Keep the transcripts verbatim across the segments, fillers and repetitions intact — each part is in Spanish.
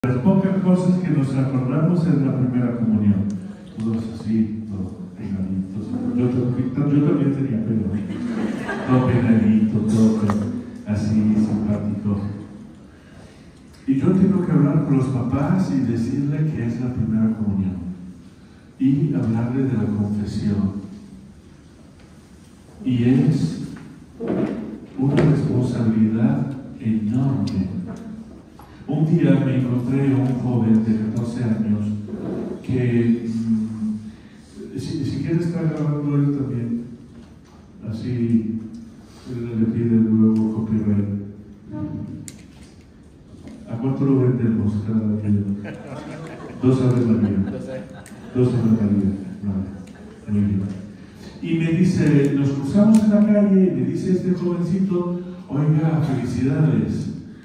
Las pocas cosas que nos acordamos es la primera comunión. Todos así, todos pegaditos. Yo, yo también tenía pelo, todo pegadito, todo así simpático. Y yo tengo que hablar con los papás y decirle que es la primera comunión. Y hablarle de la confesión. Y es una responsabilidad enorme. Un día me encontré a un joven de catorce años que, si, si quieres estar grabando él también, así le pide luego copyright. ¿A cuánto lo vendemos cada video? Dos Ave María. Dos Ave María. Vale, muy bien. Y me dice, nos cruzamos en la calle y me dice este jovencito, oiga, felicidades.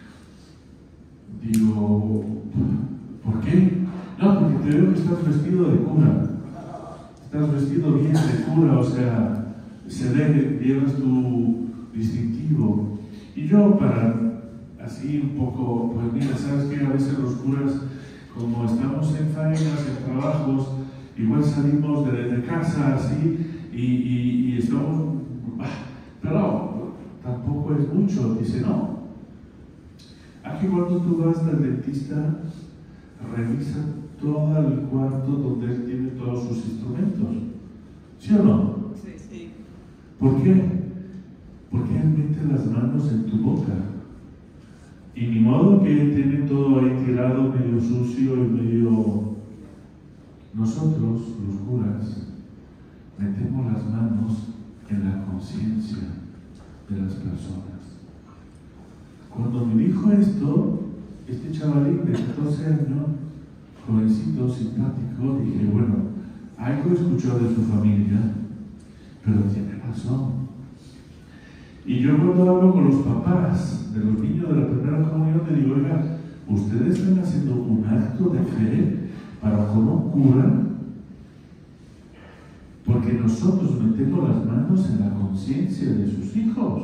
Digo, ¿por qué? No, porque te veo que estás vestido de cura. Estás vestido bien de cura, o sea, se ve, llevas tu distintivo. Y yo, para así un poco, pues mira, ¿sabes qué? A veces los curas, como estamos en faenas, en trabajos, igual salimos de, de casa así y, y, y estamos, pero tampoco es mucho. Dice, no. Aquí cuando tú vas al dentista, revisa todo el cuarto donde él tiene todos sus instrumentos. ¿Sí o no? Sí, sí. ¿Por qué? Porque él mete las manos en tu boca. Y ni modo que él tiene todo ahí tirado, medio sucio y medio... Nosotros, los curas, metemos las manos en la conciencia de las personas. Cuando me dijo esto, este chavalín de catorce años, jovencito, simpático, dije, bueno, algo escuchó de su familia, pero tiene razón. Y yo cuando hablo con los papás de los niños de la primera comunión, le digo, oiga, ustedes están haciendo un acto de fe para con un cura, porque nosotros metemos las manos en la conciencia de sus hijos.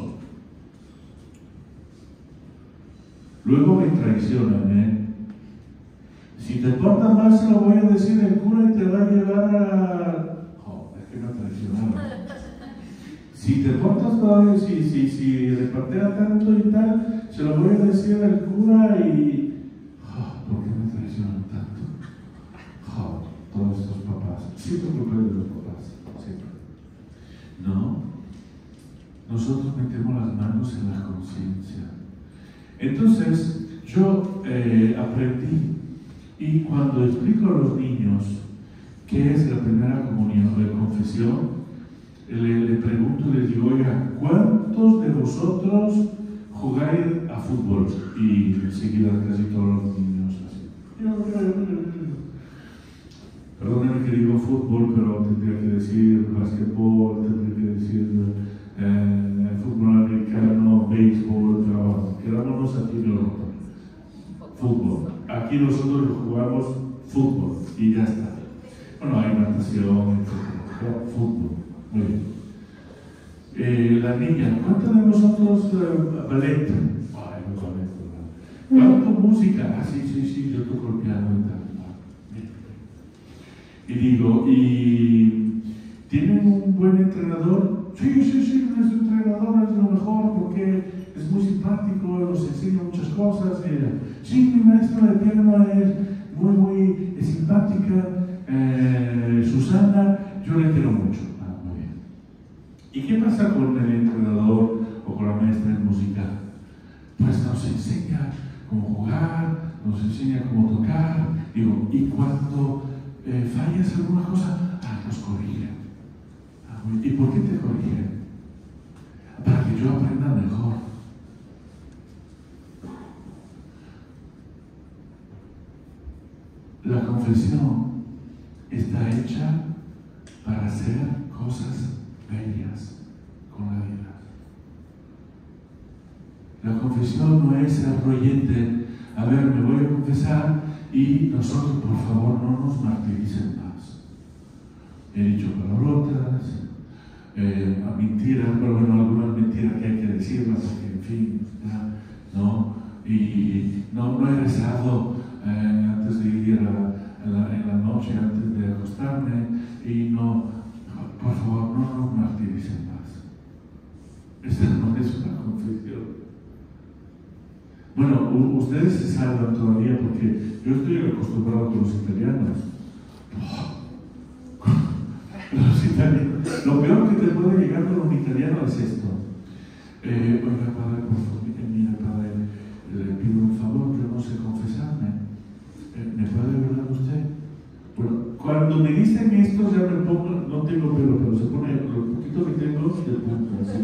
Luego me traicionan, ¿eh? Si te portas mal, se lo voy a decir el cura y te va a llevar a... Oh, es que me traicionaron. Si te portas mal, si, si, si repartea tanto y tal, se lo voy a decir al cura y... Oh, ¿por qué me traicionan tanto? Oh, todos estos papás. Siempre culpa de los papás, siempre. No. Nosotros metemos las manos en la conciencia. Entonces, yo eh, aprendí, y cuando explico a los niños qué es la primera comunión, la confesión, le, le pregunto y les digo, oiga, ¿cuántos de vosotros jugáis a fútbol? Y enseguida casi todos los niños así. Perdónenme que digo fútbol, pero tendría que decir basquetbol, tendría que decir... Eh, fútbol americano, béisbol, pero quedámonos aquí en Europa. Fútbol. Aquí nosotros jugamos fútbol y ya está. Bueno, hay natación, etcétera. Fútbol. Muy bien. Eh, la niña, ¿cuántos de vosotros eh, ballet? Ay, no ballet, ¿verdad? ¿Cuánto música? Ah, sí, sí, sí, yo toco el piano y tal. Y digo, ¿y tienen un buen entrenador? Sí, sí, sí, nuestro entrenador es lo mejor porque es muy simpático, nos enseña muchas cosas. Eh, sí, mi maestra de piano es muy, muy es simpática. Eh, Susana, yo le quiero mucho. Ah, muy bien. ¿Y qué pasa con el entrenador o con la maestra de música? Pues nos enseña cómo jugar, nos enseña cómo tocar. Digo, y cuando eh, fallas alguna cosa, ah, nos corrige. ¿Y por qué te corrigen? Para que yo aprenda mejor. La confesión está hecha para hacer cosas bellas con la vida. La confesión no es arroyente. A ver, me voy a confesar y nosotros, por favor, no nos martiricen más. He dicho palabrotas. Eh, a mentiras, pero bueno, algunas mentiras que hay que decirlas, porque en fin, ya, ¿no? Y no, no he rezado eh, antes de ir a, a la, en la noche, antes de acostarme, y no, por favor, no nos martiricen más. Esta no es una confesión. Bueno, ustedes se salvan todavía porque yo estoy acostumbrado con los italianos. Los italianos. Lo peor que te puede llegar con un italiano es esto. Eh, oiga, padre, por favor, mira, padre, le pido un favor, yo no sé confesarme. Eh, ¿Me puede ayudar usted? Bueno, cuando me dicen esto ya me pongo, no tengo pelo, pero se pone lo poquito que tengo de punto, así.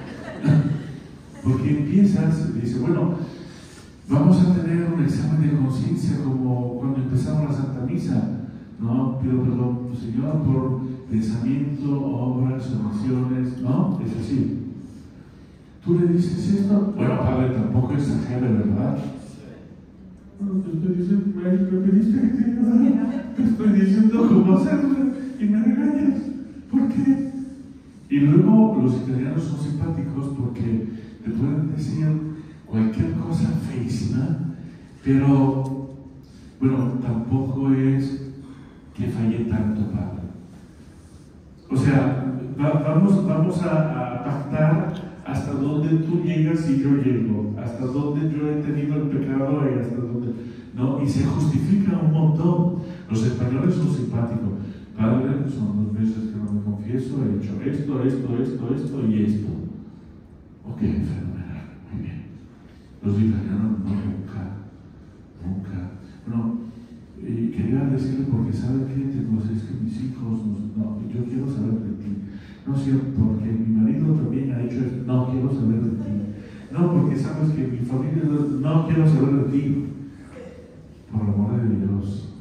Porque empiezas y dices, bueno, vamos a tener un examen de conciencia como cuando empezamos la Santa Misa. No, pido perdón, Señor, por pensamiento, obras, omisiones, ¿no? Es así. Tú le dices esto, bueno, padre, tampoco exagere, ¿verdad? Bueno, te estoy diciendo, me, me pediste que te ayudara, te estoy diciendo cómo hacerlo y me regañas. ¿Por qué? Y luego los italianos son simpáticos porque te pueden decir cualquier cosa feísima, pero, bueno, tampoco es que fallé tanto, padre. O sea, va, vamos, vamos a, a pactar hasta dónde tú llegas y yo llego, hasta dónde yo he tenido el pecado y hasta dónde, ¿no? Y se justifica un montón. Los españoles son simpáticos. Padre, son dos meses que no me confieso, he hecho esto, esto, esto, esto y esto. Ok, fenomenal, muy bien. Los italianos no, nunca, nunca. Bueno, y quería decirle porque sabe que tengo, es que mis hijos, no, yo quiero saber de ti. No sé, porque mi marido también ha hecho esto, no quiero saber de ti. No, porque sabes que mi familia, no quiero saber de ti. Por el amor de Dios,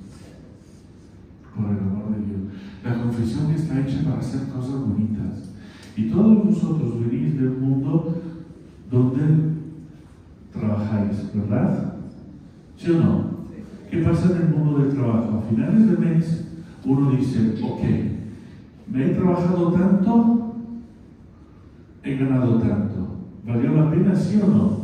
por el amor de Dios. La confesión está hecha para hacer cosas bonitas. Y todos vosotros venís del mundo donde trabajáis, ¿verdad? ¿Sí o no? ¿Qué pasa en el mundo del trabajo? A finales de mes uno dice, ok, me he trabajado tanto, he ganado tanto. ¿Valió la pena, sí o no?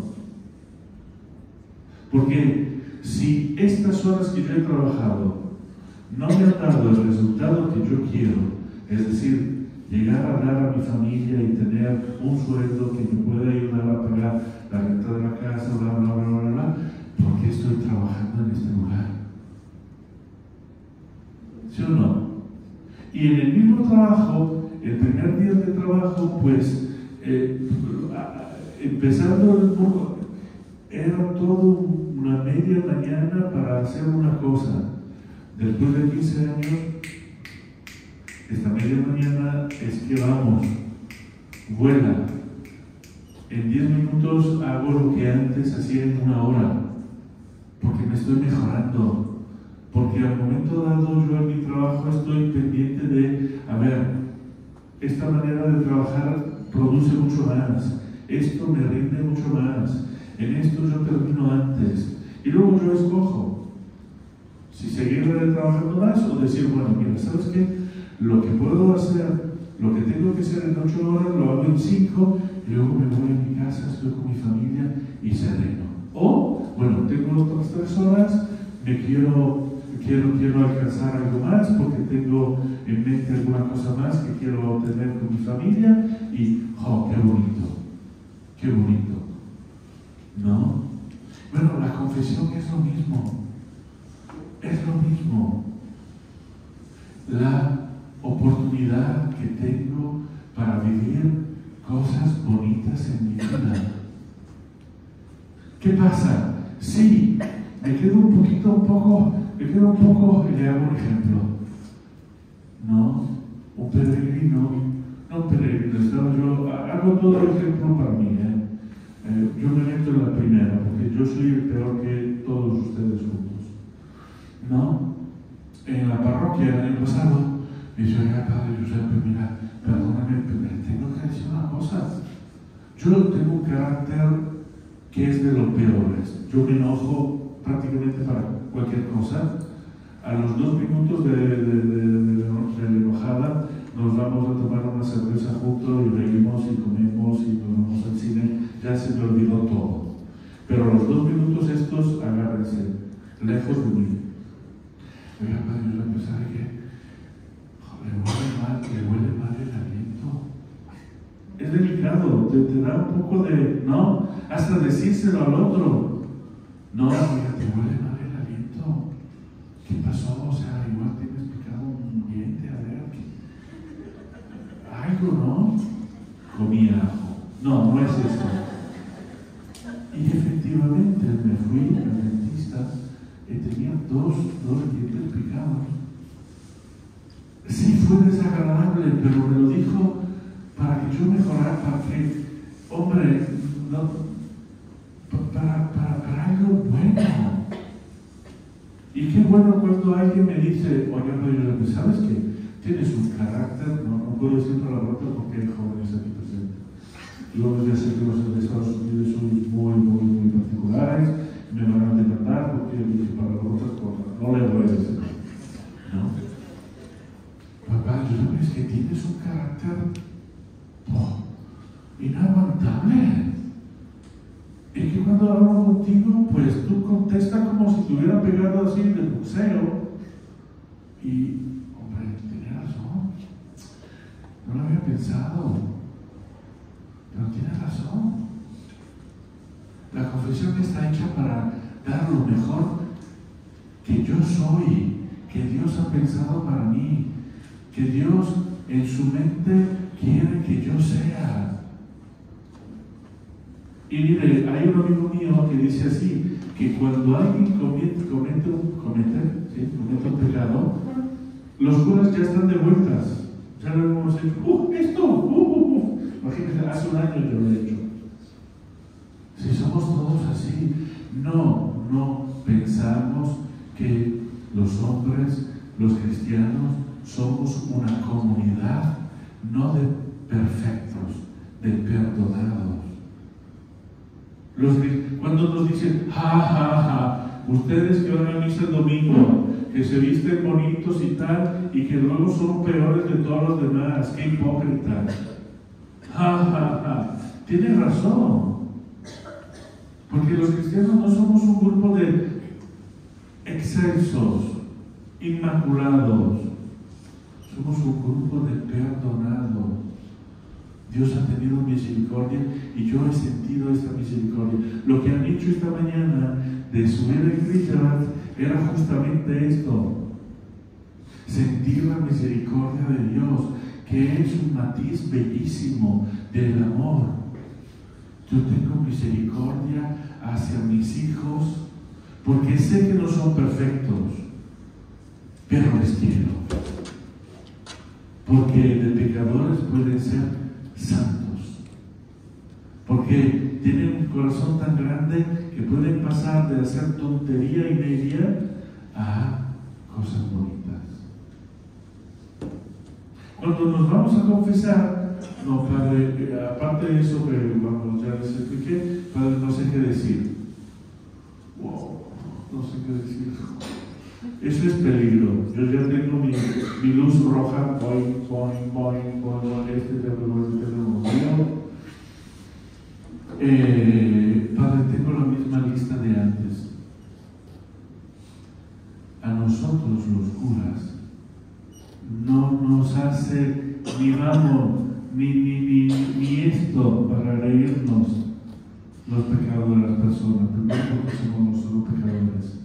Porque si estas horas que yo he trabajado no me han dado el resultado que yo quiero, es decir, llegar a hablar a mi familia y tener un sueldo que me pueda ayudar a pagar la renta de la casa, bla, bla, bla, bla, bla, ¿por qué estoy trabajando en este lugar? ¿Sí o no? Y en el mismo trabajo, el primer día de trabajo, pues, eh, empezando el poco, era todo una media mañana para hacer una cosa. Después de quince años, esta media mañana es que vamos, vuela. En diez minutos hago lo que antes hacía en una hora, porque me estoy mejorando. Porque al momento dado yo en mi trabajo estoy pendiente de, a ver, esta manera de trabajar produce mucho más, esto me rinde mucho más, en esto yo termino antes, y luego yo escojo si seguir trabajando más o decir, bueno, mira, ¿sabes qué? Lo que puedo hacer, lo que tengo que hacer en ocho horas, lo hago en cinco, y luego me voy a mi casa, estoy con mi familia y sereno. O, bueno, tengo otras tres horas, me quiero... Quiero, quiero alcanzar algo más porque tengo en mente alguna cosa más que quiero tener con mi familia y, ¡oh, qué bonito! ¡Qué bonito! ¿No? Bueno, la confesión es lo mismo. Es lo mismo. La oportunidad que tengo para vivir cosas bonitas en mi vida. ¿Qué pasa? Sí, me quedo un poquito, un poco... Me quedo un poco, le hago un ejemplo, ¿no? Un peregrino, no un peregrino, estaba yo, hago todo el ejemplo para mí, ¿eh? Eh, yo me meto en la primera, porque yo soy el peor que todos ustedes juntos, ¿no? En la parroquia, el año pasado, me dice, oiga, padre Giuseppe, mira, perdóname, pero tengo que decir una cosa, yo tengo un carácter que es de los peores, yo me enojo prácticamente para cualquier cosa. A los dos minutos de, de, de, de, de la enojada nos vamos a tomar una cerveza juntos y reímos y comemos y nos vamos al cine, ya se me olvidó todo. Pero a los dos minutos estos, agárrense. lejos de mí. Oiga, padre, yo a pesar de que le huele mal, le huele mal el aliento. Es delicado, te, te da un poco de, no, hasta decírselo al otro. No, oiga, te huele mal el aliento. ¿Qué pasó? O sea, igual tienes picado un diente, a ver, algo, ¿no? Comí ajo. No, no es eso. Y efectivamente me fui al dentista y tenía dos, dos dientes picados. Sí, fue desagradable, pero me lo dijo para que yo mejorara, para que, hombre, no, para, para, para algo bueno. Y qué bueno cuando alguien me dice, oye, pero ¿sabes qué? Tienes un carácter, no, no puedo decir palabrotas porque hay jóvenes aquí presentes. Yo ya sé que los de Estados Unidos son muy, muy, muy particulares, me van a demandar porque dije palabrotas, no le voy a decir. ¿No? Papá, yo sabes que tienes un carácter oh, inaguantable. Y que cuando hablo contigo, pues tú contestas como si te hubiera pegado así de boxeo. Y, hombre, tienes razón. No lo había pensado. Pero tienes razón. La confesión está hecha para dar lo mejor que yo soy, que Dios ha pensado para mí, que Dios en su mente quiere que yo sea. Y mire, hay un amigo mío que dice así, que cuando alguien comete, comete, un, comete, ¿sí? comete un pecado, los curas ya están de vueltas. Ya lo hemos hecho. ¡Uh, esto! ¡Uh, uh, uh! Imagínense, hace un año yo lo he hecho. Si somos todos así, no, no pensamos que los hombres, los cristianos, somos una comunidad no de perfectos, de perdonados. Los, cuando nos dicen, ja, ja, ja, ustedes que van a misa el domingo, que se visten bonitos y tal, y que luego son peores de todos los demás, qué hipócritas. Ja, ja, ja. Tiene razón. Porque los cristianos no somos un grupo de excelsos, inmaculados. Somos un grupo de perdonados. Dios ha tenido misericordia y yo he sentido esta misericordia. Lo que han hecho esta mañana de subir el Christian era justamente esto. Sentir la misericordia de Dios, que es un matiz bellísimo del amor. Yo tengo misericordia hacia mis hijos porque sé que no son perfectos, pero les quiero. Porque de pecadores pueden ser santos, porque tienen un corazón tan grande que pueden pasar de hacer tontería y media a cosas bonitas. Cuando nos vamos a confesar, no, padre, aparte de eso que vamos, ya les expliqué, padre, no sé qué decir. Wow, no sé qué decir. Eso es peligro. Yo ya tengo mi, mi luz roja, voy, voy, voy, voy, este tengo, este tengo, eh, Padre, tengo la misma lista de antes. A nosotros los curas no nos hace ni vamos, ni, ni, ni, ni esto para reírnos los pecados de las personas. Primero porque somos nosotros pecadores.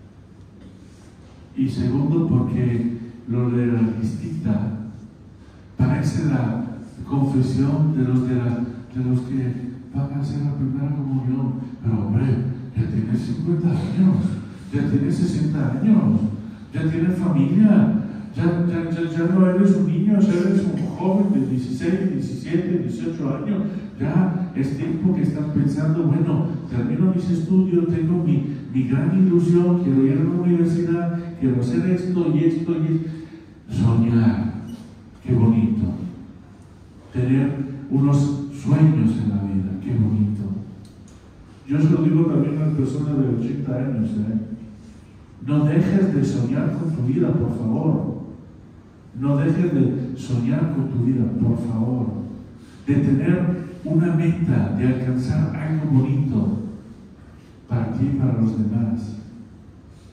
Y segundo, porque lo de la listita parece la confesión de los, de, la, de los que van a hacer la primera comunión. Pero hombre, ya tienes cincuenta años, ya tienes sesenta años, ya tienes familia, ya, ya, ya, ya no eres un niño, ya eres un joven de dieciséis, diecisiete, dieciocho años. Ya es tiempo que estás pensando, bueno, termino mis estudios, tengo mi, mi gran ilusión, quiero ir a la universidad, quiero hacer esto y esto y esto. Soñar, qué bonito. Tener unos sueños en la vida, qué bonito. Yo se lo digo también a las personas de ochenta años, ¿eh? No dejes de soñar con tu vida, por favor. No dejes de soñar con tu vida, por favor. De tener una meta, de alcanzar algo bonito para ti y para los demás.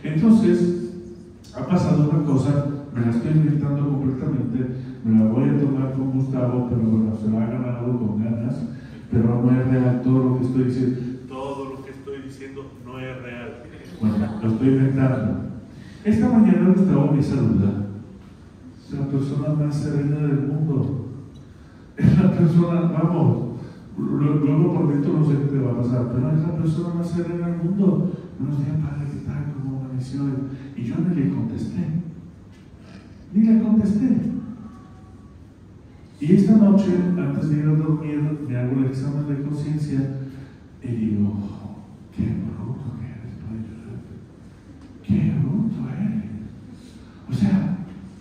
Entonces, ha pasado una cosa, me la estoy inventando completamente, me la voy a tomar con Gustavo, pero bueno, se la ha ganado con ganas, pero no es real todo lo que estoy diciendo. Todo lo que estoy diciendo no es real. Bueno, lo estoy inventando. Esta mañana Gustavo me saluda. Es la persona más serena del mundo. Es la persona, vamos, luego por dentro no sé qué te va a pasar, pero es la persona más serena del mundo. Buenos días, padre, ¿qué tal? ¿Cómo amaneció? Y yo ni le contesté. Ni le contesté. Y esta noche, antes de ir a dormir, me hago el examen de conciencia y digo, oh, qué bruto que eres, padre. Qué bruto eres. O sea,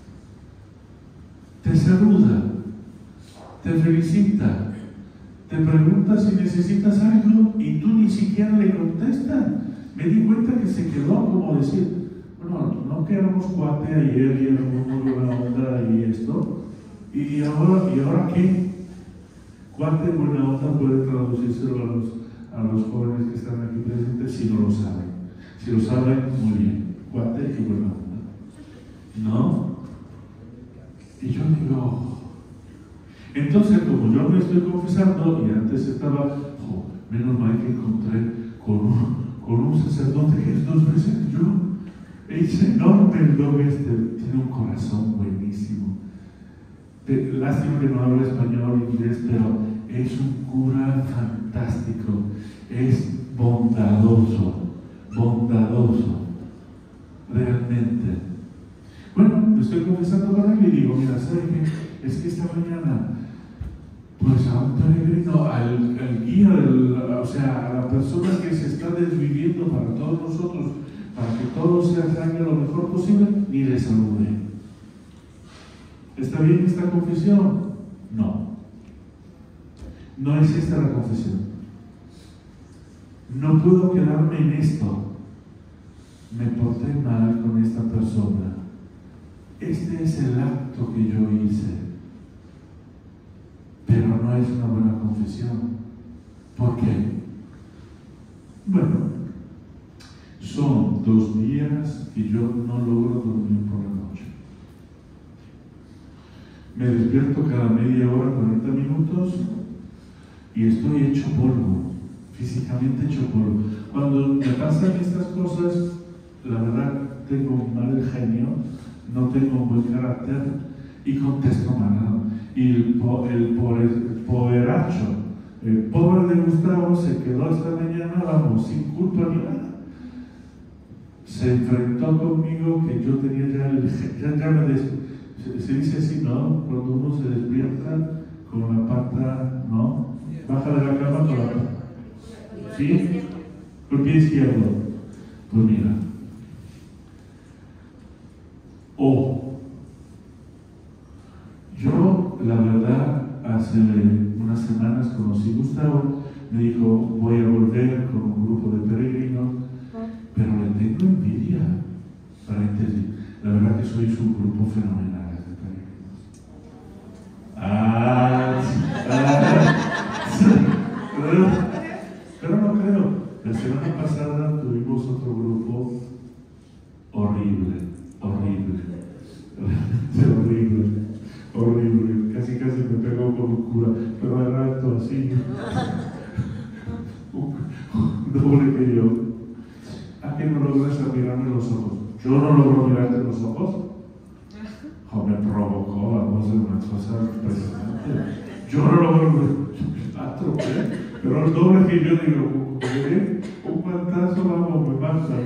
te saluda, te felicita, te pregunta si necesitas algo y tú ni siquiera le contestas. Me di cuenta que se quedó como decir, bueno, no quedamos cuate ayer y éramos muy buena onda y esto, y ahora, ¿y ahora qué? Cuate buena onda puede traducírselo a los, a los jóvenes que están aquí presentes si no lo saben. Si lo saben, muy bien, cuate y buena onda. ¿No? Y yo digo, entonces como yo me estoy confesando y antes estaba, oh, menos mal que encontré con un con un sacerdote que es dos veces yo. Es enorme el don este, tiene un corazón buenísimo. Lástima que no habla español o inglés, pero es un cura fantástico, es bondadoso, bondadoso, realmente. Bueno, me estoy confesando con él y digo, mira, ¿sabes qué? Es que esta mañana, pues a un peregrino, al, al guía, del, o sea, a la persona que se está desviviendo para todos nosotros, para que todo se salga lo mejor posible, ni le saludé. ¿Está bien esta confesión? No. No es esta la confesión. No puedo quedarme en esto. Me porté mal con esta persona. Este es el acto que yo hice. Pero no es una buena confesión. ¿Por qué? Bueno, son dos días que yo no logro dormir por la noche. Me despierto cada media hora, cuarenta minutos, y estoy hecho polvo, físicamente hecho polvo. Cuando me pasan estas cosas, la verdad, tengo un mal genio, no tengo un buen carácter, y contesto mal. Y el, po, el, po, el poderacho, el pobre de Gustavo se quedó esta mañana, vamos, sin culpa ni nada. Se enfrentó conmigo que yo tenía ya el, ya, ya me des, se, se dice así, ¿no? Cuando uno se despierta con la pata, ¿no? Baja de la cama con la pata. ¿Sí? Con el pie izquierdo. Pues mira. O yo, la verdad, hace unas semanas conocí a Gustavo, me dijo, voy a volver con un grupo de peregrinos, pero le tengo envidia. Paréntesis, la verdad que sois un grupo fenomenal de peregrinos. Ah, ah, pero no creo. La semana pasada tuvimos otro grupo horrible, horrible, horrible, horrible. Casi casi me pegó con un cura, pero era alto así, doble que yo. ¿A qué no logras mirarme los ojos? Yo no logro mirarte los ojos. Oh, me provocó, vamos a hacer una cosa impresionante. Yo no logro atropellar, pero el doble que yo digo, ¿eh? Un cuantazo, vamos, me pasa.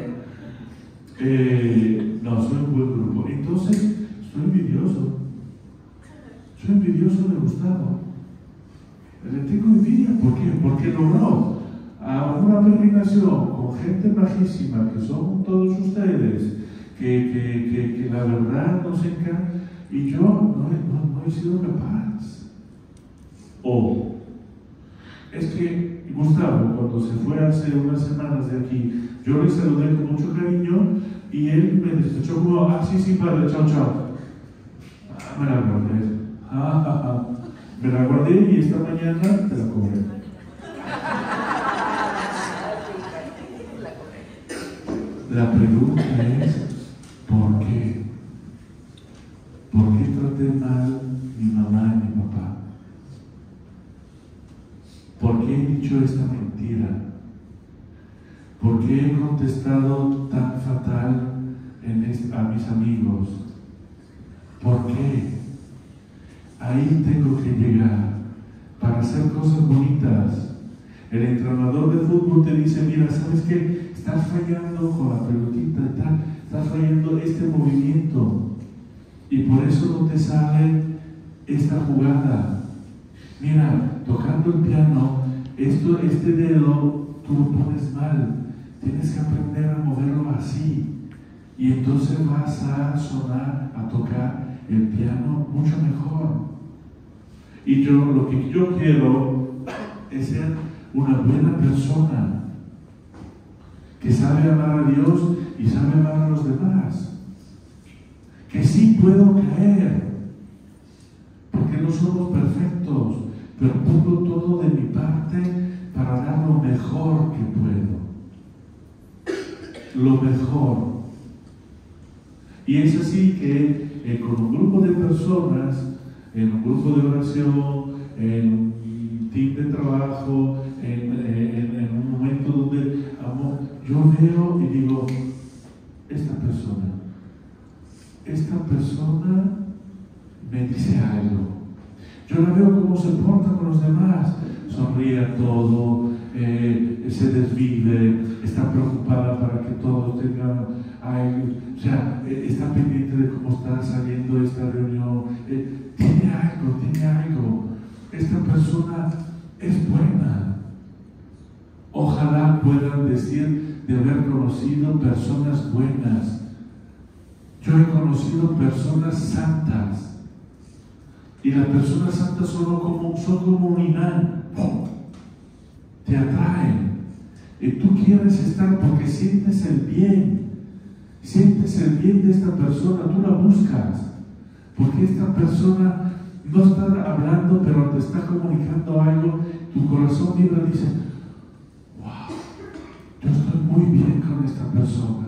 Eh, no, soy un buen grupo. Entonces, estoy envidioso. Soy envidioso de Gustavo. Le tengo envidia. ¿Por qué? Porque logró a una peregrinación con gente majísima, que son todos ustedes, que, que, que, que la verdad nos encanta, y yo no he, no, no he sido capaz. O es que Gustavo, cuando se fue hace unas semanas de aquí, yo le saludé con mucho cariño y él me despechó como, ah, sí, sí, padre, chao, chao. Ah, me la guardé. Ah, ah, ah. Me la guardé y esta mañana te la cobré. La pregunta es, ¿por qué? ¿Por qué traté mal mi mamá y mi papá? ¿Por qué he dicho esta mentira? ¿Por qué he contestado tan fatal en este, a mis amigos? ¿Por qué? Ahí tengo que llegar para hacer cosas bonitas. El entrenador de fútbol te dice, mira, ¿sabes qué? Estás fallando con la pelotita y tal, estás fallando este movimiento y por eso no te sale esta jugada. Mira, tocando el piano, esto, este dedo tú lo pones mal, tienes que aprender a moverlo así y entonces vas a sonar, a tocar el piano mucho mejor. Y yo, lo que yo quiero es ser una buena persona que sabe amar a Dios y sabe amar a los demás, que sí puedo caer porque no somos perfectos, pero pongo todo de mi parte para dar lo mejor que puedo, lo mejor. Y es así que eh, con un grupo de personas, en un grupo de oración, en un team de trabajo, en, en, en un momento donde amo, yo veo y digo, esta persona, esta persona me dice algo. Yo la veo cómo se porta con los demás, sonríe a todo, eh, se desvive, está preocupada para que todos tengan algo, o sea, eh, está pendiente de cómo está saliendo esta reunión, eh, tiene algo, tiene algo. Esta persona es buena. Ojalá puedan decir de haber conocido personas buenas. Yo he conocido personas santas. Y las personas santas son como, son como un imán. Te atraen. Y tú quieres estar porque sientes el bien. Sientes el bien de esta persona. Tú la buscas. Porque esta persona no está hablando, pero te está comunicando algo. Tu corazón vibra y dice, wow, yo estoy muy bien con esta persona.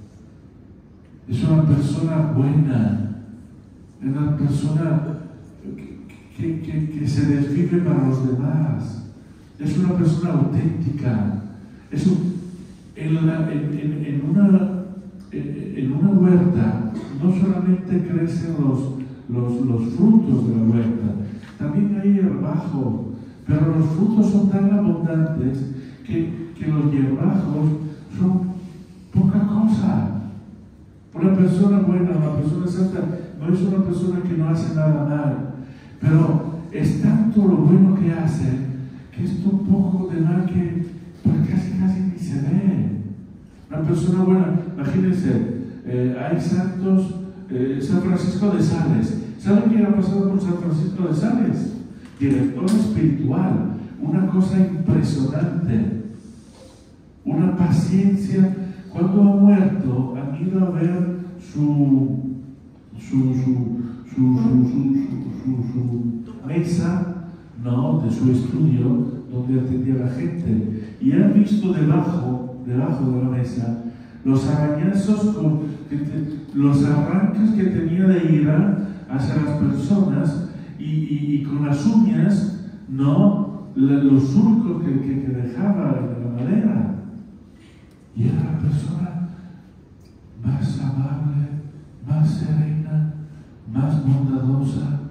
Es una persona buena. Es una persona Que, que, que se desvive para los demás, es una persona auténtica, es un, en, la, en, en, en, una, en, en una huerta no solamente crecen los, los, los frutos de la huerta, también hay hierbajos, pero los frutos son tan abundantes que, que los hierbajos son poca cosa. Una persona buena, una persona santa, no es una persona que no hace nada mal, pero es tanto lo bueno que hace que es un poco de mal que pues casi casi ni se ve. Una persona buena, imagínense, eh, hay santos, eh, San Francisco de Sales. ¿Saben qué ha pasado con San Francisco de Sales? Director espiritual, una cosa impresionante, una paciencia. Cuando ha muerto, han ido a ver su, su, su Su, su, su, su, su mesa, ¿no?, de su estudio donde atendía a la gente, y han visto debajo, debajo de la mesa los arañazos, con, que te, los arranques que tenía de ira hacia las personas y, y, y con las uñas, ¿no?, la, los surcos que, que, que dejaba en la madera. Y era la persona más amable, más serena, más bondadosa.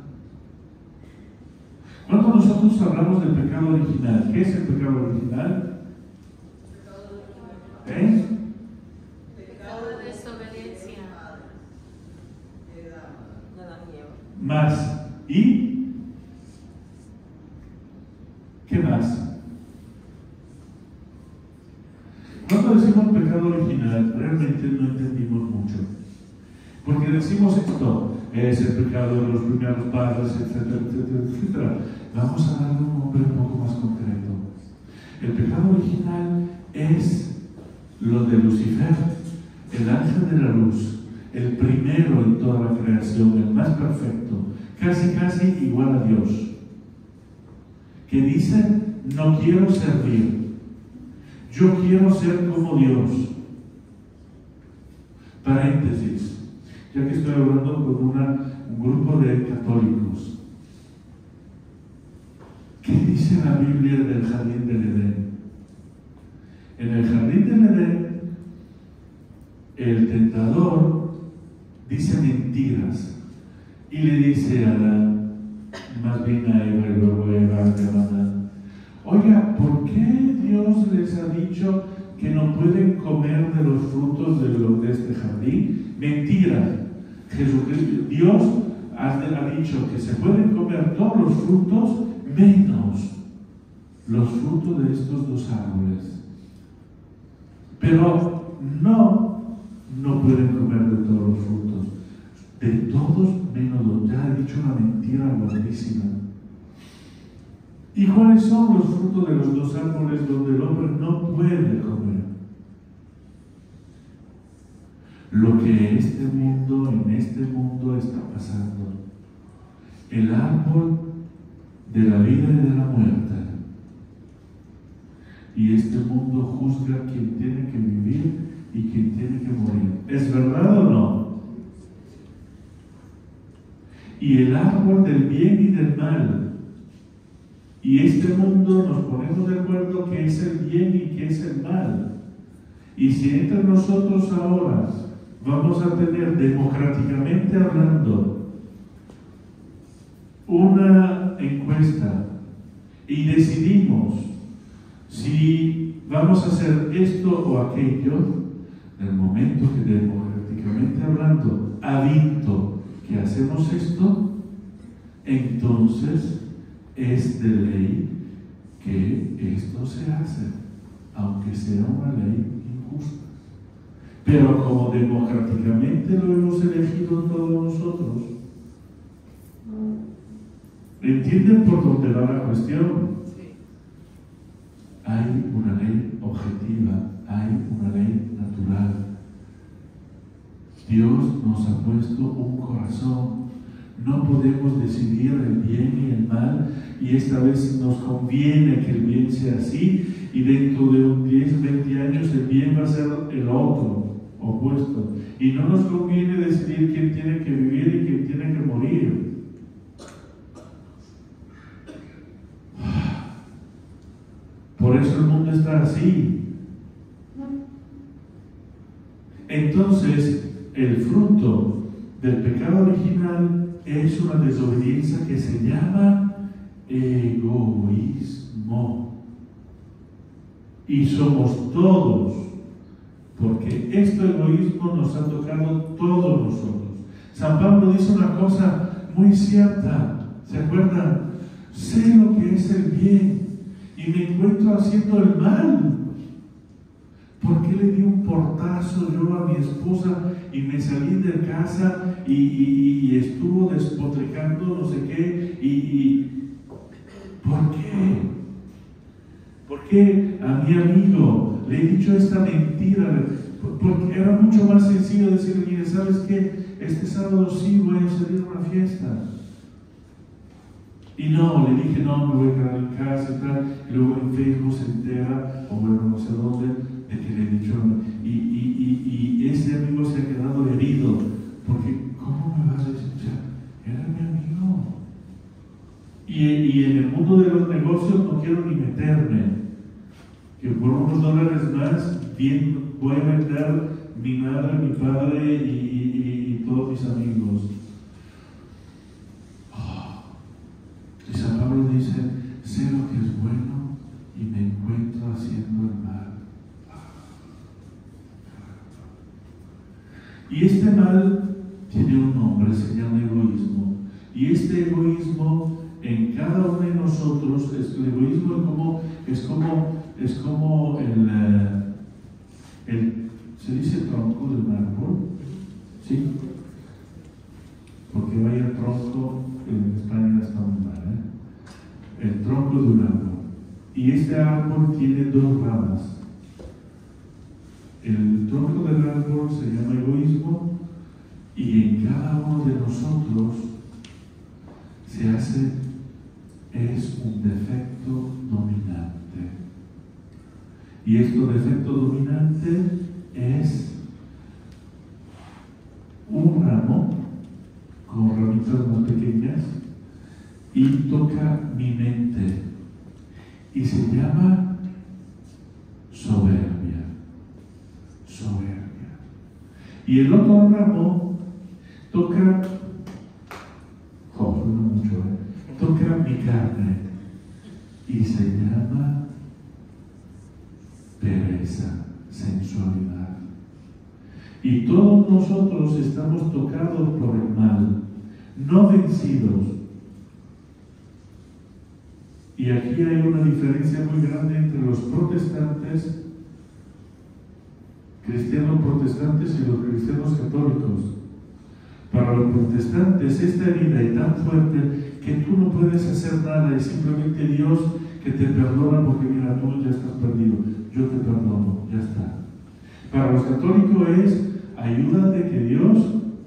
Cuando nosotros hablamos del pecado original, ¿qué es el pecado original? ¿Eh? Pecado de desobediencia. Más. ¿Y? ¿Qué más? Cuando decimos pecado original, realmente no entendimos mucho. Porque decimos esto, es el pecado de los primeros padres, etcétera, etcétera, etcétera. Vamos a darle un nombre un poco más concreto. El pecado original es lo de Lucifer, el ángel de la luz, el primero en toda la creación, el más perfecto, casi casi igual a Dios, que dice, no quiero servir, yo quiero ser como Dios. Paréntesis, ya que estoy hablando con una, un grupo de católicos. ¿Qué dice la Biblia del jardín del Edén? En el jardín del Edén, el tentador dice mentiras y le dice a Adán, más bien a Eva, y luego a Eva, a Adán, oiga, ¿por qué Dios les ha dicho que no pueden comer de los frutos de, lo, de este jardín? Mentira. Jesucristo, Dios ha, ha dicho que se pueden comer todos los frutos menos los frutos de estos dos árboles. Pero no, no pueden comer de todos los frutos. De todos menos los. Ya he dicho una mentira grandísima. ¿Y cuáles son los frutos de los dos árboles donde el hombre no puede comer? Lo que este mundo, en este mundo está pasando. El árbol de la vida y de la muerte. Y este mundo juzga quién tiene que vivir y quién tiene que morir. ¿Es verdad o no? Y el árbol del bien y del mal. Y este mundo nos ponemos de acuerdo que es el bien y que es el mal. Y si entre nosotros ahora vamos a tener, democráticamente hablando, una encuesta y decidimos si vamos a hacer esto o aquello, en el momento que democráticamente hablando ha dicho que hacemos esto, entonces es de ley que esto se hace, aunque sea una ley injusta. Pero como democráticamente lo hemos elegido todos nosotros, ¿entienden por dónde va la cuestión? Hay una ley objetiva, hay una ley natural. Dios nos ha puesto un corazón. No podemos decidir el bien y el mal, y esta vez nos conviene que el bien sea así, y dentro de un diez, veinte años el bien va a ser el otro, opuesto. Y no nos conviene decidir quién tiene que vivir y quién tiene que morir. Por eso el mundo está así. Entonces, el fruto del pecado original es una desobediencia que se llama egoísmo. Y somos todos, porque este egoísmo nos ha tocado todos nosotros. San Pablo dice una cosa muy cierta, ¿se acuerdan? Sé lo que es el bien y me encuentro haciendo el mal. ¿Por qué le di un portazo yo a mi esposa y me salí de casa y, y, y estuvo despotricando no sé qué? Y, y ¿por qué? ¿Por qué a mi amigo le he dicho esta mentira? Porque era mucho más sencillo decirle, mire, ¿sabes qué? Este sábado sí voy a salir a una fiesta. Y no, le dije, no, me voy a quedar en casa y tal. Y luego en Facebook se entera, o bueno, no sé dónde, de que le he dicho. Y, y, y, y ese amigo se ha quedado herido. Porque, ¿cómo me vas a decir? O sea, era mi amigo. Y, y en el mundo de los negocios no quiero ni meterme. Que por unos dólares más, bien, voy a vender mi madre, mi padre y, y, y todos mis amigos. Y San Pablo dice, sé lo que es bueno y me encuentro haciendo el mal. Y este mal tiene un nombre, se llama egoísmo. Y este egoísmo en cada uno de nosotros, es, el egoísmo es como, es como, es como el, el, ¿se dice tronco de un árbol? ¿Sí? Porque vaya tronco, en España está muy mal, ¿eh? El tronco de un árbol. Y este árbol tiene dos ramas. El tronco del árbol se llama egoísmo, y en cada uno de nosotros se hace, es un defecto dominante. Y este defecto dominante es un ramo con ramitas más pequeñas y toca mi mente y se llama soberbia, soberbia. Y el otro ramo toca, oh, no mucho, ¿eh? toca mi carne y se llama pereza, sensualidad. Y todos nosotros estamos tocados por el mal, no vencidos. Y aquí hay una diferencia muy grande entre los protestantes, cristianos protestantes y los cristianos católicos. Para los protestantes esta herida es tan fuerte que tú no puedes hacer nada, es simplemente Dios que te perdona porque mira, tú ya estás perdido, yo te perdono, ya está. Para los católicos es, ayúdate que Dios,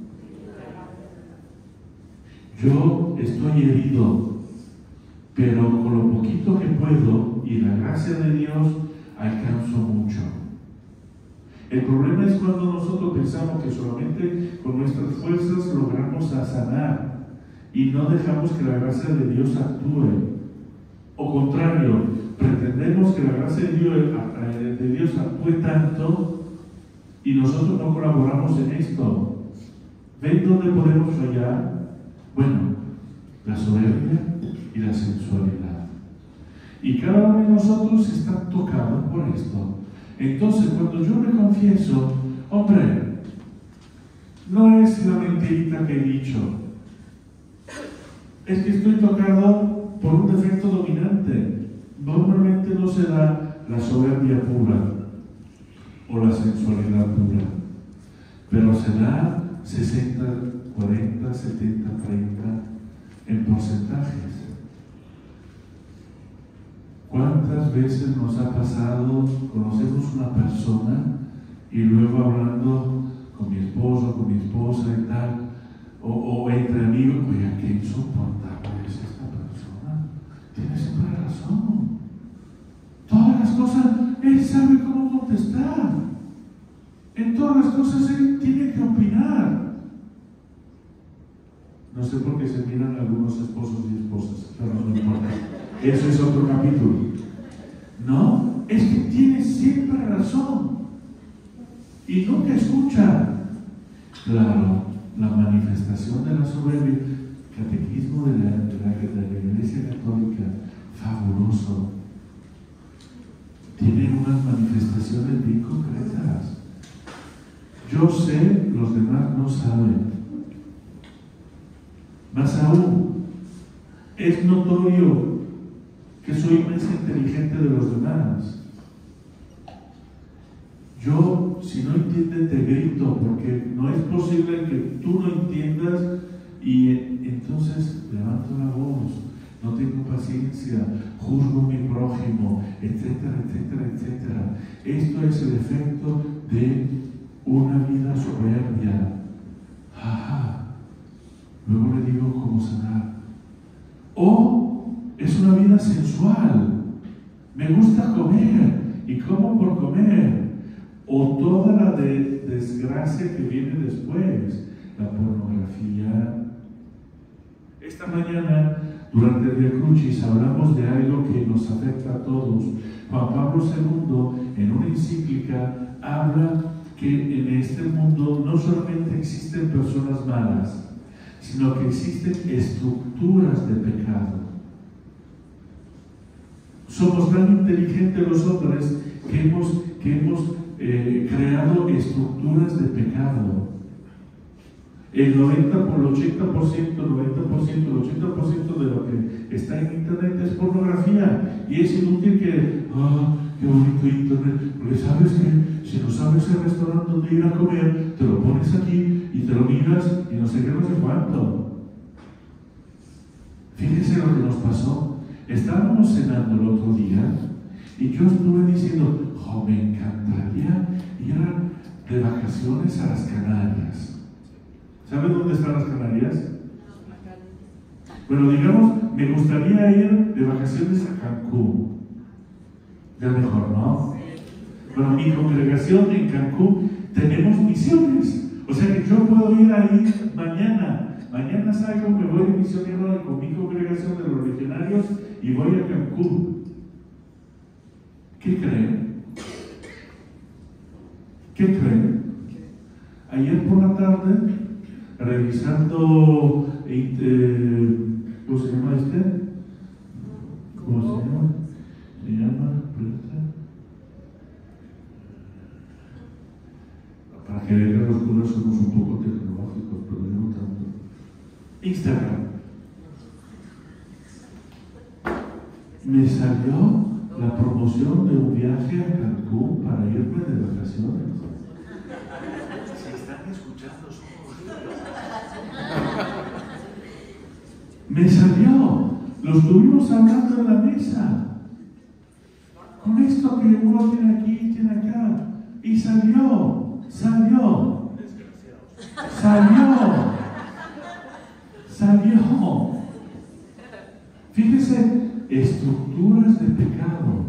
yo estoy herido, pero con lo poquito que puedo y la gracia de Dios alcanzo mucho. El problema es cuando nosotros pensamos que solamente con nuestras fuerzas logramos sanar y no dejamos que la gracia de Dios actúe. O contrario, pretendemos que la gracia de Dios, de Dios actúe tanto y nosotros no colaboramos en esto. ¿Ven dónde podemos fallar? Bueno, la soberbia y la sensualidad. Y cada uno de nosotros está tocado por esto. Entonces, cuando yo me confieso, hombre, no es la mentirita que he dicho, es que estoy tocado por un defecto dominante. Normalmente no se da la soberbia pura o la sensualidad pura, pero se da sesenta, cuarenta, setenta, treinta en porcentajes. ¿Cuántas veces nos ha pasado, conocemos una persona y luego hablando con mi esposo, con mi esposa y tal, o, o entre amigos, oye, qué insoportable es esta persona, tiene siempre razón, todas las cosas, él sabe cómo contestar, en todas las cosas él tiene que opinar. No sé por qué se miran algunos esposos y esposas, pero no importa. Eso es otro capítulo. No, es que tiene siempre razón. Y nunca escucha. Claro, la manifestación de la soberbia, catequismo de la, de la, de la Iglesia Católica, fabuloso. Tiene unas manifestaciones bien concretas. Yo sé, los demás no saben. Más aún, es notorio que soy más inteligente de los demás. Yo, si no entiendes, te grito, porque no es posible que tú no entiendas y entonces levanto la voz, no tengo paciencia, juzgo a mi prójimo, etcétera, etcétera, etcétera. Esto es el efecto de una vida soberbia. Ajá. Luego le digo cómo sanar. O es una vida sensual. Me gusta comer y como por comer. O toda la de desgracia que viene después, la pornografía. Esta mañana, durante el Via Crucis, hablamos de algo que nos afecta a todos. Juan Pablo segundo, en una encíclica, habla que en este mundo no solamente existen personas malas, sino que existen estructuras de pecado. Somos tan inteligentes los hombres que hemos, que hemos eh, creado estructuras de pecado. El noventa por el ochenta por ciento, noventa por ciento, el ochenta por ciento de lo que está en internet es pornografía. Y es inútil que, ah, qué bonito internet, porque sabes que si no sabes el restaurante donde ir a comer, te lo pones aquí y te lo miras y no sé qué, no sé cuánto. Fíjese lo que nos pasó. Estábamos cenando el otro día y yo estuve diciendo, oh, me encantaría ir de vacaciones a las Canarias. ¿Sabes dónde están las Canarias? Bueno, digamos, me gustaría ir de vacaciones a Cancún. Ya mejor, ¿no? Bueno, mi congregación en Cancún tenemos misiones. O sea que yo puedo ir ahí mañana. Mañana salgo, me voy de misionero con mi congregación de los legionarios y voy a Cancún. ¿Qué creen? ¿Qué creen? Ayer por la tarde, revisando, eh, ¿cómo se llama este? ¿Cómo se llama? Se llama, para que vean los curas somos un poco tecnológicos, pero yo no tanto. Instagram. Me salió la promoción de un viaje a Cancún para irme de vacaciones. Si están escuchando, me salió, lo estuvimos hablando en la mesa. Con esto que uno tiene aquí, tiene acá, y salió, salió, salió, salió. Fíjese, estructuras de pecado.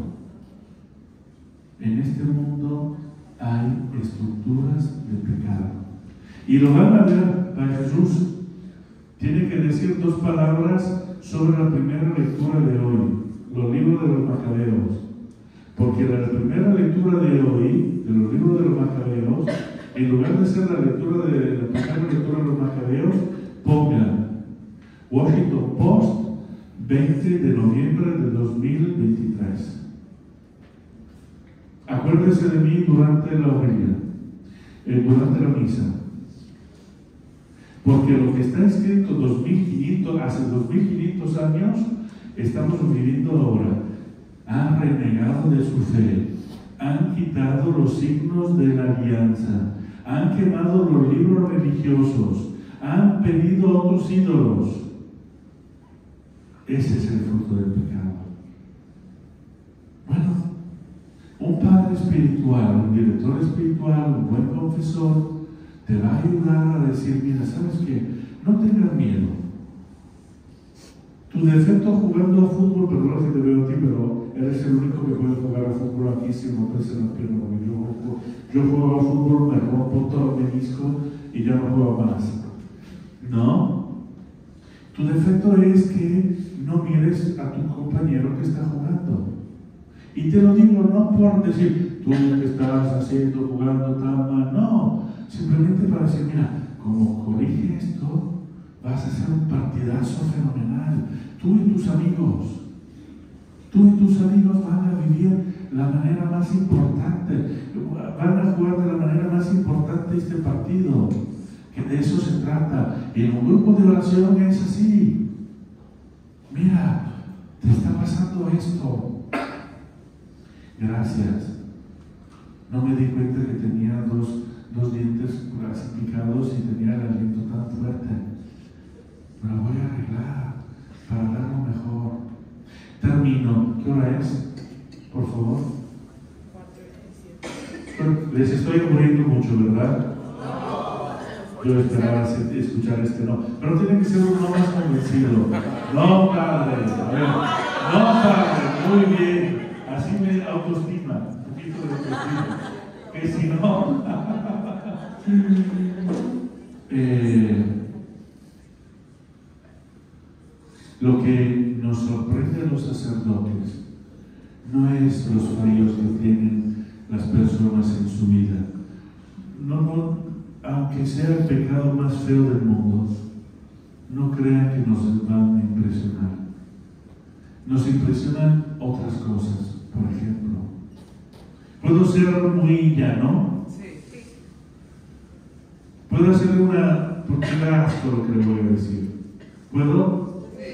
En este mundo hay estructuras de pecado. Y lo van a ver a Jesús. Tiene que decir dos palabras sobre la primera lectura de hoy, los libros de los Macabeos. Porque la primera lectura de hoy, de los libros de los Macabeos, en lugar de ser la lectura de la primera lectura de los Macabeos, pongan Washington Post, veinte de noviembre de dos mil veintitrés. Acuérdese de mí durante la homilía, eh, durante la misa. Porque lo que está escrito dos mil quinientos, hace dos mil quinientos años, estamos viviendo ahora. Han renegado de su fe, han quitado los signos de la alianza, han quemado los libros religiosos, han pedido otros ídolos. Ese es el fruto del pecado. Bueno, un padre espiritual, un director espiritual, un buen confesor, te va a ayudar a decir, mira, ¿sabes qué? No tengas miedo. Tu defecto jugando a fútbol, perdón que te veo a ti, pero eres el único que puede jugar a fútbol aquí sin romperse las piernas. Yo, yo juego a fútbol, me rompo todo el menisco y ya no juego más. ¿No? Tu defecto es que no mires a tu compañero que está jugando. Y te lo digo no por decir, tú que estás haciendo, jugando tan mal, no. Simplemente para decir, mira, como corrige esto, vas a hacer un partidazo fenomenal. Tú y tus amigos, tú y tus amigos van a vivir la manera más importante, van a jugar de la manera más importante este partido, que de eso se trata. Y en un grupo de oración es así. Mira, te está pasando esto. Gracias. No me di cuenta que tenía dos, dos dientes así picados y tenía el aliento tan fuerte. Me lo voy a arreglar para darlo mejor. Termino. ¿Qué hora es? Por favor. Les estoy aburriendo mucho, ¿verdad? Yo esperaba escuchar este no. Pero tiene que ser un no más convencido. No, padre. A ver. No, padre. Muy bien. Así me autoestima. Un poquito de autoestima. Que si no. eh, Lo que nos sorprende a los sacerdotes no es los fallos que tienen las personas en su vida. No, no, aunque sea el pecado más feo del mundo, no crean que nos van a impresionar. Nos impresionan otras cosas. Por ejemplo, ¿puedo ser muy llano? Sí. ¿Puedo hacer una, porque da asco lo que le voy a decir? ¿Puedo?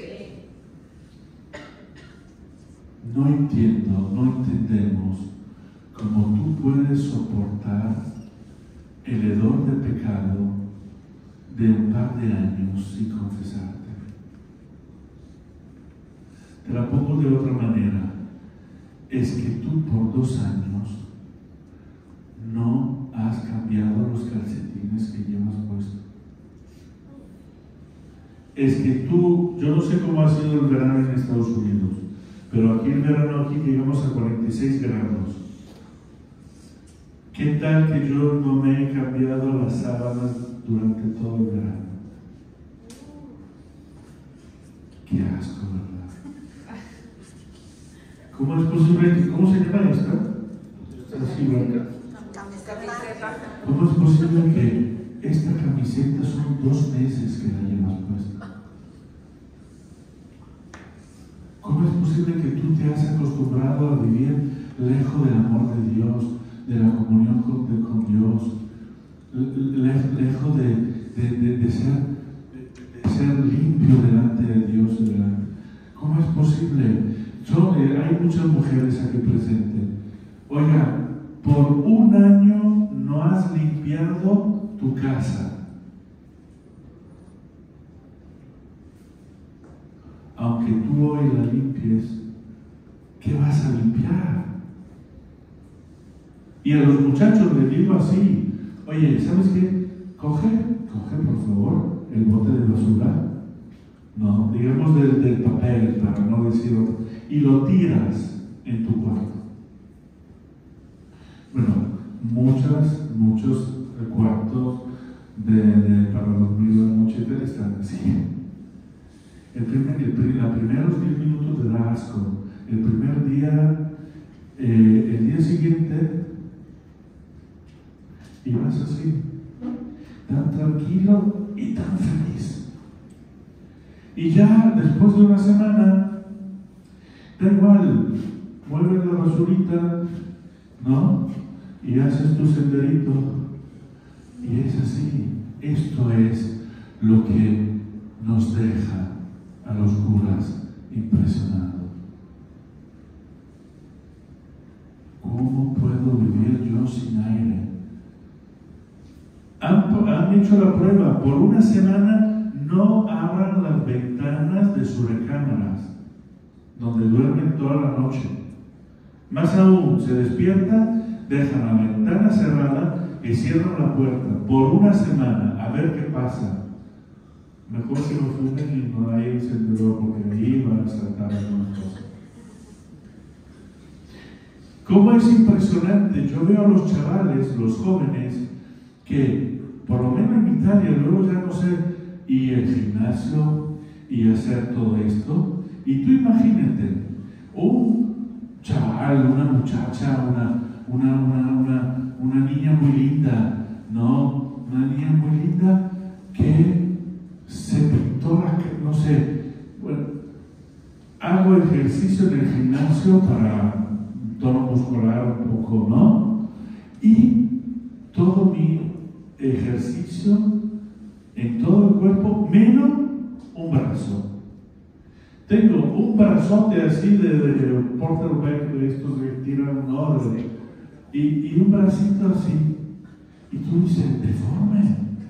No entiendo, no entendemos cómo tú puedes soportar el hedor de pecado de un par de años sin confesarte. Te la pongo de otra manera. Es que tú por dos años no has cambiado los calcetines que llevas puestos. Es que tú, yo no sé cómo ha sido el verano en Estados Unidos, pero aquí el verano aquí llegamos a cuarenta y seis grados. ¿Qué tal que yo no me he cambiado las sábanas durante todo el verano? Qué asco, ¿verdad? ¿Cómo es posible que, cómo se llama esta? Así, ¿verdad? ¿Cómo es posible que esta camiseta son dos meses que la llevas puesta? ¿Cómo es posible que tú te has acostumbrado a vivir lejos del amor de Dios, de la comunión con, de, con Dios, le, lejos de, de, de, de, ser, de, de ser limpio delante de Dios? ¿Cómo es posible? Son, eh, hay muchas mujeres aquí presentes. Oiga, por un año no has limpiado tu casa. Aunque tú hoy la limpies, ¿qué vas a limpiar? Y a los muchachos les digo así: oye, ¿sabes qué? Coge, coge por favor el bote de basura. No, digamos del, del papel, para no decir otro, y lo tiras en tu cuarto. Bueno, muchas, muchos cuartos de, de, para dormir la noche están así. El primer, el, los primeros diez minutos te da asco. El primer día, eh, el día siguiente, y vas así, tan tranquilo y tan feliz. Y ya después de una semana, da igual, mueves la basurita, ¿no? Y haces tu senderito. Y es así. Esto es lo que nos deja a los curas impresionados. ¿Cómo puedo vivir yo sin aire? Han, han hecho la prueba. Por una semana no abran las ventanas de sus recámaras, donde duermen toda la noche. Más aún, se despiertan, dejan la ventana cerrada y cierran la puerta por una semana, a ver qué pasa. Mejor que lo fumen y no hay encendedor, porque ahí van a saltar algunas cosas. ¿Cómo es impresionante? Yo veo a los chavales, los jóvenes, que por lo menos en Italia, luego ya no sé, y el gimnasio, y hacer todo esto. Y tú imagínate, un chaval, una muchacha, una, una, una, una, una niña muy linda, ¿no? Una niña muy linda que se pintó la, no sé, bueno, hago ejercicio en el gimnasio para tono muscular un poco, ¿no? Y todo mi ejercicio en todo el cuerpo, menos un brazo. Tengo un brazote así de, de quarterback, de estos que tiran un orden, y, y un bracito así. Y tú dices, deforme.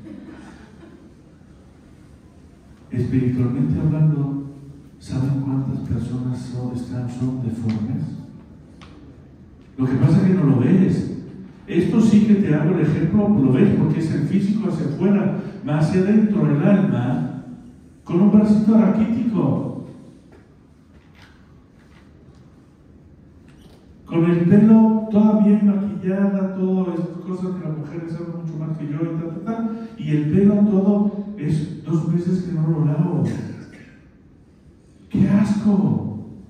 Espiritualmente hablando, ¿saben cuántas personas son, están, son deformes? Lo que pasa es que no lo ves. Esto sí que te hago el ejemplo, lo ves porque es el físico hacia afuera, más hacia adentro el alma, con un bracito raquítico, con el pelo toda bien maquillada, todas estas cosas que las mujeres saben mucho más que yo y tal, tal, tal, y el pelo todo es dos meses que no lo lavo. ¡Qué asco!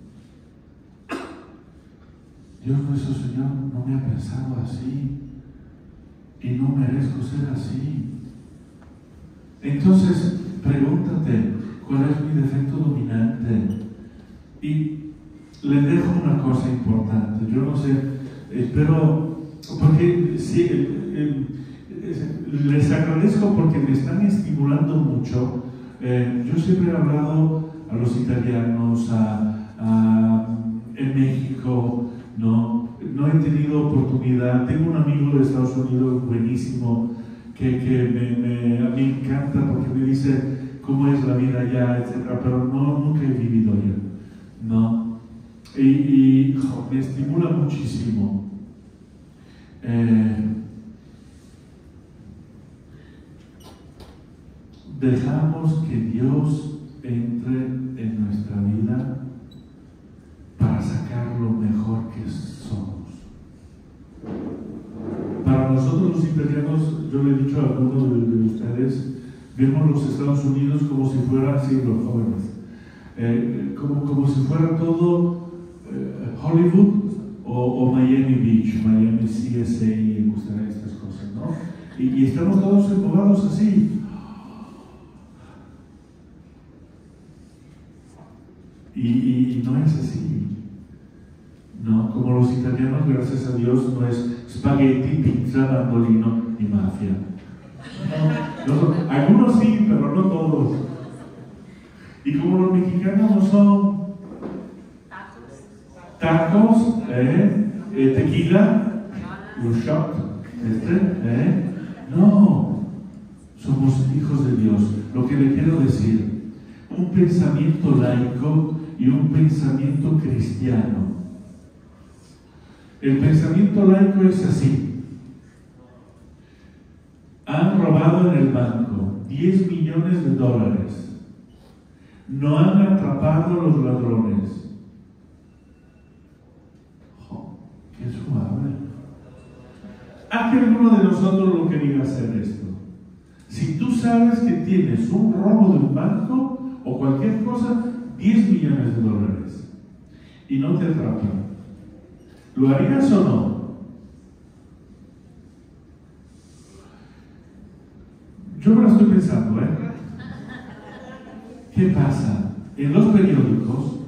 Dios nuestro Señor no me ha pensado así y no merezco ser así. Entonces, pregúntate, ¿cuál es mi defecto dominante? Y les dejo una cosa importante. Yo no sé, espero, porque sí, eh, eh, les agradezco porque me están estimulando mucho. Eh, yo siempre he hablado a los italianos, a, a, en México, no, no he tenido oportunidad. Tengo un amigo de Estados Unidos buenísimo que, que me, me, a mí me encanta porque me dice cómo es la vida allá, etcétera, pero no, nunca he vivido allá, ¿no? Y, y jo, me estimula muchísimo. Eh, dejamos que Dios entre en nuestra vida para sacar lo mejor que somos, para dicho a algunos de, de ustedes, vemos los Estados Unidos como si fuera, sí, los jóvenes, eh, como, como si fuera todo eh, Hollywood o, o Miami Beach, Miami C S A y estas cosas, ¿no? Y, y estamos todos embobados así. Y, y, y no es así. No, como los italianos, gracias a Dios, no es spaghetti, pizza, mandolino y mafia. No, no, algunos sí, pero no todos. Y como los mexicanos no son tacos, eh, eh, tequila, un shot, este, eh, no, somos hijos de Dios. Lo que le quiero decir, un pensamiento laico y un pensamiento cristiano. El pensamiento laico es así. Han robado en el banco diez millones de dólares. No han atrapado a los ladrones. Oh, ¡qué suave! ¿A que alguno de nosotros lo quería hacer esto? Si tú sabes que tienes un robo de un banco o cualquier cosa, diez millones de dólares, y no te atrapan, ¿lo harías o no? Yo me lo estoy pensando, ¿eh? ¿Qué pasa? En los periódicos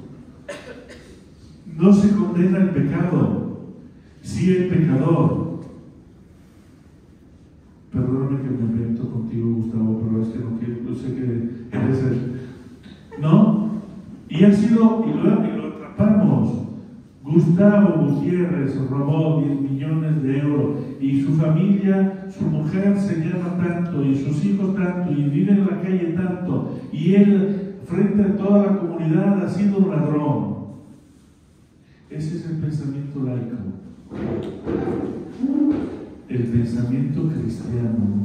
no se condena el pecado, sí el pecador. Perdóname que me meto contigo, Gustavo, pero es que no quiero, yo sé que eres el... ¿No? Y ha sido, y lo, y lo atrapamos. Gustavo Gutiérrez robó diez millones de euros y su familia, su mujer se llama tanto y sus hijos tanto y vive en la calle tanto y él frente a toda la comunidad ha sido un ladrón. Ese es el pensamiento laico. El pensamiento cristiano.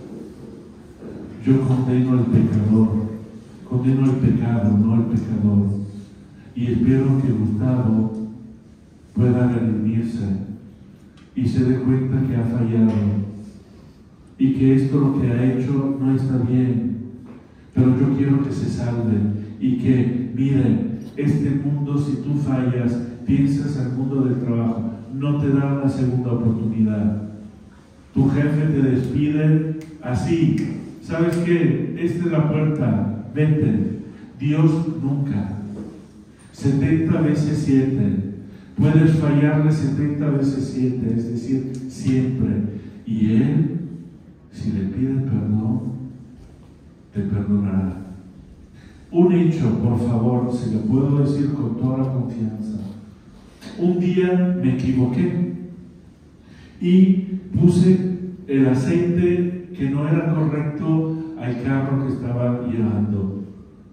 Yo condeno al pecador, condeno el pecado, no al pecador, y espero que Gustavo pueda redimirse y se dé cuenta que ha fallado y que esto lo que ha hecho no está bien, pero yo quiero que se salve y que, miren, este mundo, si tú fallas, piensas al mundo del trabajo, no te da una segunda oportunidad. Tu jefe te despide así, ¿sabes qué? Esta es la puerta, vete. Dios nunca. setenta veces siete. Puedes fallarle setenta veces siete, es decir, siempre. Y Él, si le pides perdón, te perdonará. Un hecho, por favor, se lo puedo decir con toda confianza. Un día me equivoqué y puse el aceite que no era correcto al carro que estaba llevando.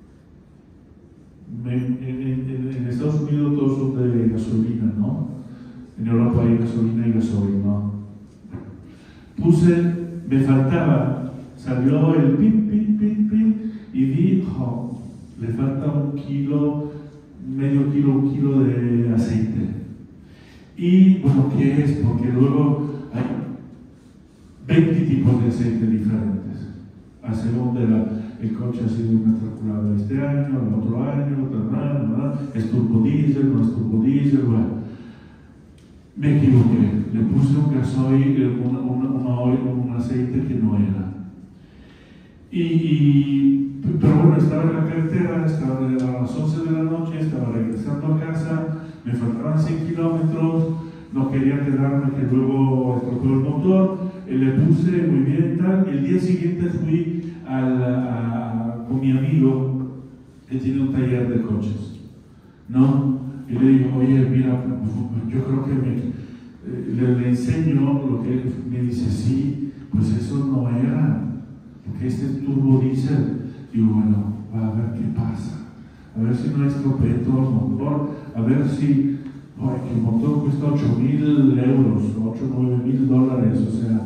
En, en, en Estados Unidos todos son de gasolina, ¿no? En Europa hay gasolina y gasoil, ¿no? Puse, me faltaba, salió el pin, pin, pin, pin, y vi, oh, le falta un kilo, medio kilo, un kilo de aceite. Y bueno, ¿qué es? Porque luego hay veinte tipos de aceite diferentes. A según de la, el coche ha sido matriculado este año, el otro año, tal, tal, tal, es turbodiesel, no es turbodiesel, bueno. Me equivoqué, le puse un gasoil, una, una, una oil, un aceite que no era. Y, y, pero bueno, estaba en la carretera, estaba a las once de la noche, estaba regresando a casa, me faltaban cien kilómetros, no quería quedarme que luego estropeó el motor, eh, le puse muy bien tal. El día siguiente fui al, a, con mi amigo que tiene un taller de coches, ¿no? Y le digo, oye, mira, yo creo que me, eh, le, le enseño lo que él me dice, sí, pues eso no era, porque este es turbo diésel. Digo, bueno, va a ver qué pasa, a ver si no estropea todo el motor, a ver si, ay, que el motor cuesta ocho mil euros, ocho o nueve mil dólares, o sea,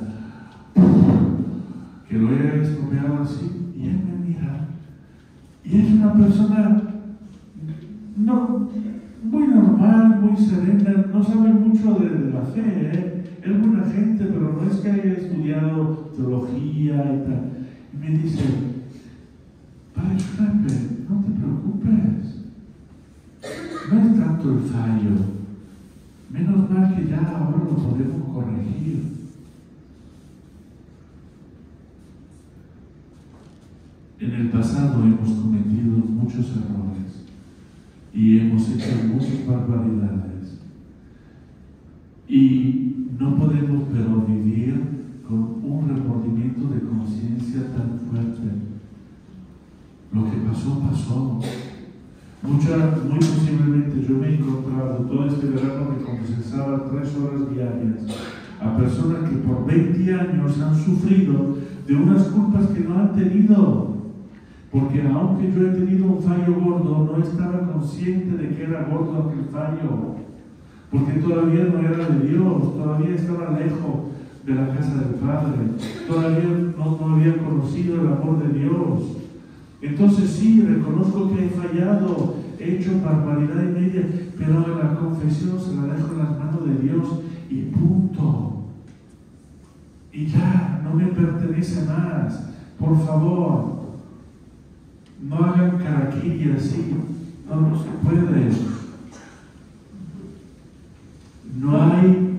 que lo haya estropeado así. Y él me mira, y es una persona no, muy normal, muy muy serena, no sabe mucho de, de la fe, ¿eh? Es buena gente, pero no es que haya estudiado teología y tal. Y me dice, Padre Felipe, no te preocupes, no es tanto el fallo, menos mal que ya ahora lo podemos corregir. En el pasado hemos cometido muchos errores y hemos hecho muchas barbaridades. Y no podemos pero vivir con un remordimiento de conciencia tan fuerte. Lo que pasó, pasó. Mucha, muy posiblemente yo me he encontrado todo este verano que confesaba tres horas diarias a personas que por veinte años han sufrido de unas culpas que no han tenido. Porque aunque yo he tenido un fallo gordo, no estaba consciente de que era gordo aquel fallo. Porque todavía no era de Dios, todavía estaba lejos de la casa del Padre, todavía no, no había conocido el amor de Dios. Entonces sí, reconozco que he fallado, he hecho barbaridad y media, pero la confesión se la dejo en las manos de Dios y punto. Y ya, no me pertenece más. Por favor, no hagan caraquiri así, no, no se puede. No hay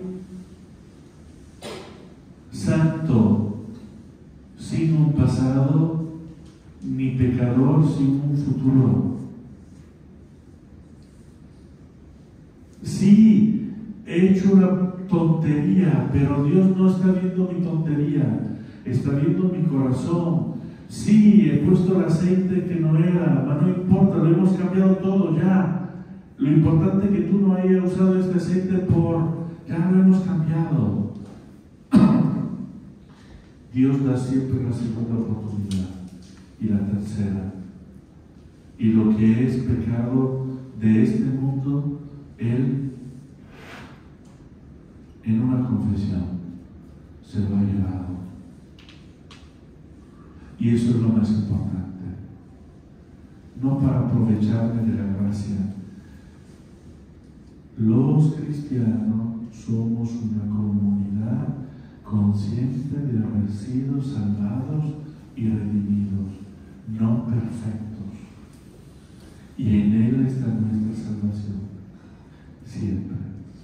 santo sin un pasado, ni pecador sin un futuro. Sí, he hecho una tontería, pero Dios no está viendo mi tontería, está viendo mi corazón. Sí, he puesto el aceite que no era, pero no importa, lo hemos cambiado todo ya. Lo importante es que tú no hayas usado este aceite por, ya lo hemos cambiado. Dios da siempre la segunda oportunidad y la tercera. Y lo que es pecado de este mundo, Él, en una confesión, se lo ha llevado. Y eso es lo más importante. No para aprovecharme de la gracia. Los cristianos somos una comunidad consciente de haber sido salvados y redimidos, no perfectos. Y en Él está nuestra salvación, siempre.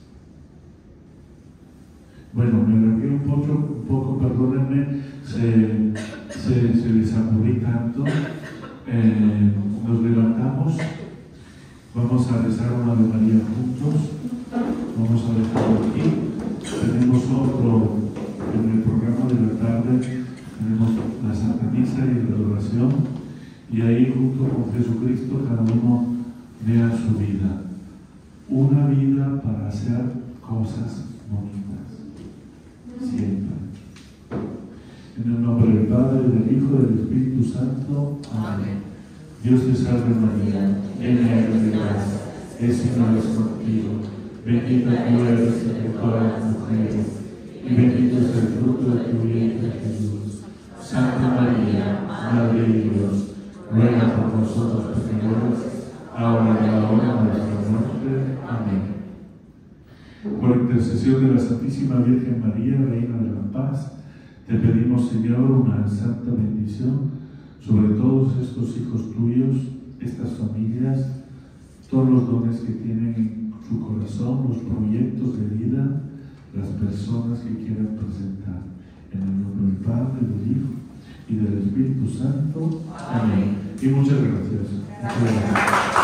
Bueno, me alargué un poco, un poco perdónenme, se, se, se desapurí tanto. Eh, nos levantamos, vamos a rezar una Ave María juntos, vamos a dejarlo aquí. Tenemos otro, en el programa de la tarde, tenemos la Santa Misa y la adoración, y ahí junto con Jesucristo cada uno vea su vida. Una vida para hacer cosas bonitas. Siempre. En el nombre del Padre, del Hijo y del Espíritu Santo. Amén. Dios te salve María, llena eres de gracia, el Señor es contigo. Bendita tú eres entre todas las mujeres, y bendito es el fruto de tu vientre Jesús. Santa María, Madre de Dios, ruega por nosotros pecadores, ahora y en la hora de nuestra muerte. Amén. Por intercesión de la Santísima Virgen María, Reina de la Paz, te pedimos, Señor, una santa bendición sobre todos estos hijos tuyos, estas familias, todos los dones que tienen en su corazón, los proyectos de vida, las personas que quieran presentar. En el nombre del Padre, del Hijo y del Espíritu Santo. Amén. Y muchas gracias. Muchas gracias.